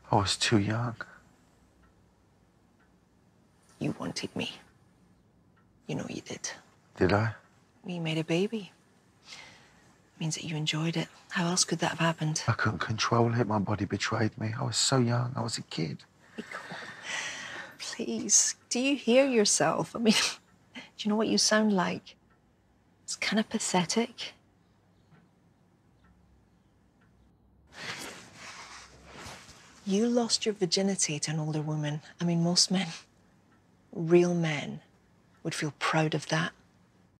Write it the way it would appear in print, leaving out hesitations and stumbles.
I was too young. You wanted me. You know you did. Did I? You made a baby. Means that you enjoyed it. How else could that have happened? I couldn't control it. My body betrayed me. I was so young. I was a kid. Michael, please, do you hear yourself? I mean, do you know what you sound like? It's kind of pathetic. You lost your virginity to an older woman. I mean, most men, real men, would feel proud of that.